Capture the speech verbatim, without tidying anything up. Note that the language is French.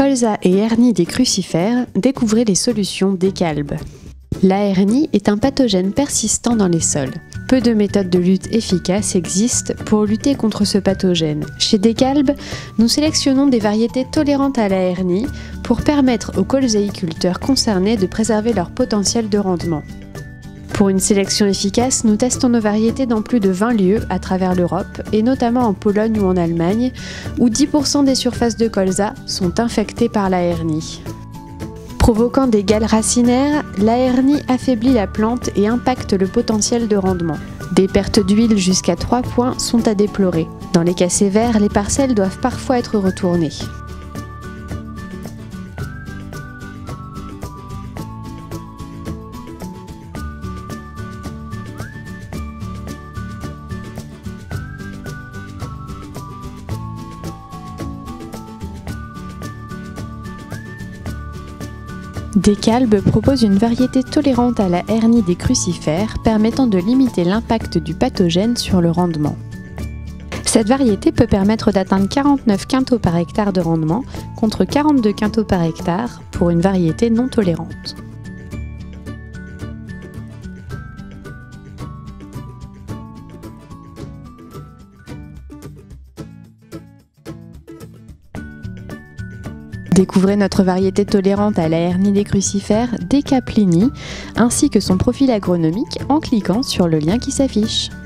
Colza et hernie des crucifères, découvrez les solutions Decalb. La hernie est un pathogène persistant dans les sols. Peu de méthodes de lutte efficaces existent pour lutter contre ce pathogène. Chez Decalb, nous sélectionnons des variétés tolérantes à la hernie pour permettre aux colzéiculteurs concernés de préserver leur potentiel de rendement. Pour une sélection efficace, nous testons nos variétés dans plus de vingt lieux à travers l'Europe et notamment en Pologne ou en Allemagne, où dix pour cent des surfaces de colza sont infectées par la hernie. Provoquant des gales racinaires, la hernie affaiblit la plante et impacte le potentiel de rendement. Des pertes d'huile jusqu'à trois points sont à déplorer. Dans les cas sévères, les parcelles doivent parfois être retournées. Decalb propose une variété tolérante à la hernie des crucifères permettant de limiter l'impact du pathogène sur le rendement. Cette variété peut permettre d'atteindre quarante-neuf quintaux par hectare de rendement contre quarante-deux quintaux par hectare pour une variété non tolérante. Découvrez notre variété tolérante à la hernie des crucifères Decaplini ainsi que son profil agronomique en cliquant sur le lien qui s'affiche.